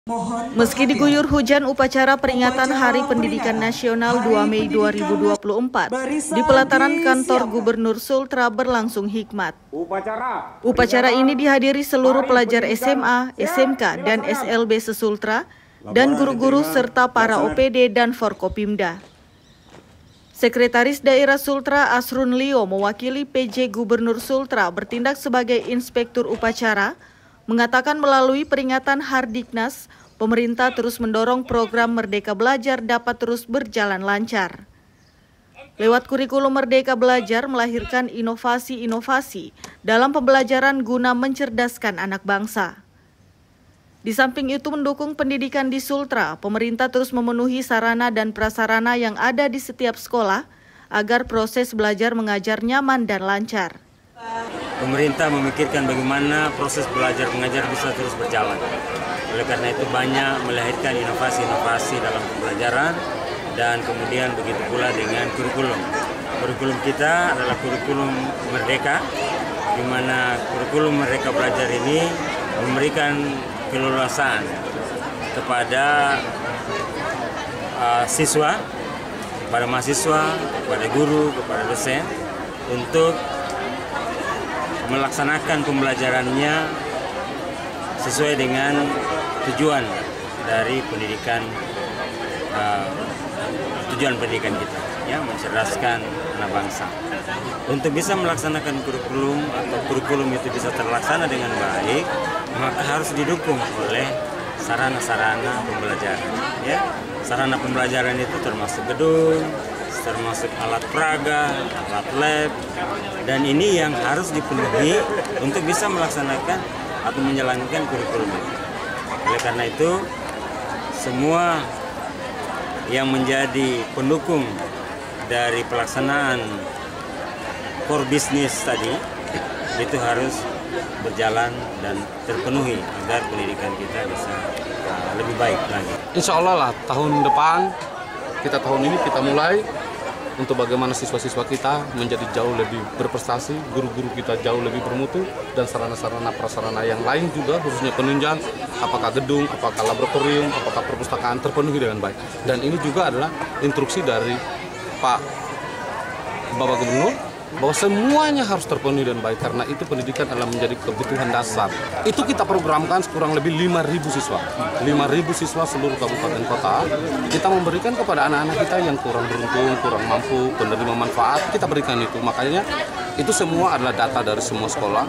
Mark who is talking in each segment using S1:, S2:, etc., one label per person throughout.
S1: Meski diguyur hujan, upacara peringatan Hari Pendidikan Nasional 2 Mei 2024 di pelataran kantor Gubernur Sultra berlangsung hikmat. Upacara ini dihadiri seluruh pelajar SMA, SMK, dan SLB se-Sultra, dan guru-guru serta para OPD dan Forkopimda. Sekretaris Daerah Sultra Asrun Lio mewakili PJ Gubernur Sultra bertindak sebagai inspektur upacara, mengatakan melalui peringatan Hardiknas, pemerintah terus mendorong program Merdeka Belajar dapat terus berjalan lancar. Lewat kurikulum Merdeka Belajar melahirkan inovasi-inovasi dalam pembelajaran guna mencerdaskan anak bangsa. Di samping itu mendukung pendidikan di Sultra, pemerintah terus memenuhi sarana dan prasarana yang ada di setiap sekolah agar proses belajar mengajar nyaman dan lancar.
S2: Pemerintah memikirkan bagaimana proses belajar mengajar bisa terus berjalan. Oleh karena itu banyak melahirkan inovasi-inovasi dalam pembelajaran dan kemudian begitu pula dengan kurikulum. Kurikulum kita adalah kurikulum merdeka, di mana kurikulum Merdeka Belajar ini memberikan keleluasaan kepada siswa, kepada mahasiswa, kepada guru, kepada dosen untuk melaksanakan pembelajarannya sesuai dengan tujuan dari pendidikan, tujuan pendidikan kita, ya, mencerdaskan anak bangsa. Untuk bisa melaksanakan kurikulum atau kurikulum itu bisa terlaksana dengan baik, maka harus didukung oleh sarana-sarana pembelajaran. Ya, sarana pembelajaran itu termasuk gedung, termasuk alat peraga, alat lab, dan ini yang harus dipenuhi untuk bisa melaksanakan atau menjalankan kurikulum itu. Oleh karena itu, semua yang menjadi pendukung dari pelaksanaan core business tadi, itu harus berjalan dan terpenuhi agar pendidikan kita bisa lebih baik lagi.
S3: Insya Allah lah, tahun depan, tahun ini kita mulai untuk bagaimana siswa-siswa kita menjadi jauh lebih berprestasi, guru-guru kita jauh lebih bermutu, dan sarana-sarana prasarana yang lain juga, khususnya penunjang, apakah gedung, apakah laboratorium, apakah perpustakaan terpenuhi dengan baik. Dan ini juga adalah instruksi dari Pak Bapak Gubernur, bahwa semuanya harus terpenuhi dengan baik, karena itu pendidikan adalah menjadi kebutuhan dasar. Itu kita programkan kurang lebih 5.000 siswa. 5.000 siswa seluruh kabupaten kota, kita memberikan kepada anak-anak kita yang kurang beruntung, kurang mampu, penerima manfaat, kita berikan itu. Makanya itu semua adalah data dari semua sekolah,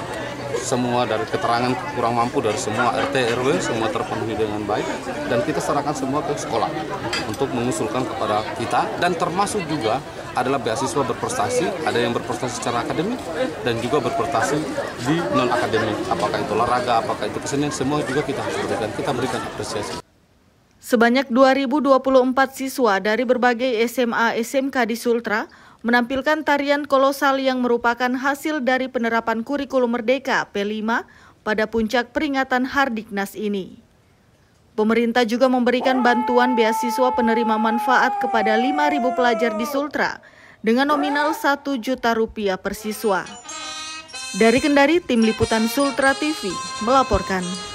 S3: semua dari keterangan kurang mampu dari semua RT RW, semua terpenuhi dengan baik, dan kita serahkan semua ke sekolah untuk mengusulkan kepada kita, dan termasuk juga adalah beasiswa berprestasi, ada yang berprestasi secara akademik dan juga berprestasi di non-akademik, apakah itu olahraga, apakah itu kesenian, semua juga kita harus berikan apresiasi.
S1: Sebanyak 2024 siswa dari berbagai SMA SMK di Sultra menampilkan tarian kolosal yang merupakan hasil dari penerapan kurikulum Merdeka P5 pada puncak peringatan Hardiknas ini. Pemerintah juga memberikan bantuan beasiswa penerima manfaat kepada 5.000 pelajar di Sultra dengan nominal Rp1 juta per siswa. Dari Kendari, Tim Liputan Sultra TV melaporkan.